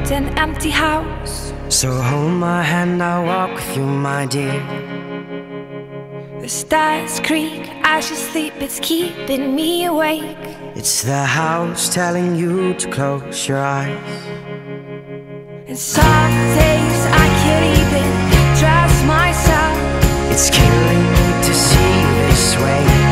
around an empty house. So hold my hand, I'll walk with you, my dear. The stars creak as you sleep, it's keeping me awake. It's the house telling you to close your eyes. And some days I can't even trust myself. It's killing me to see you this way.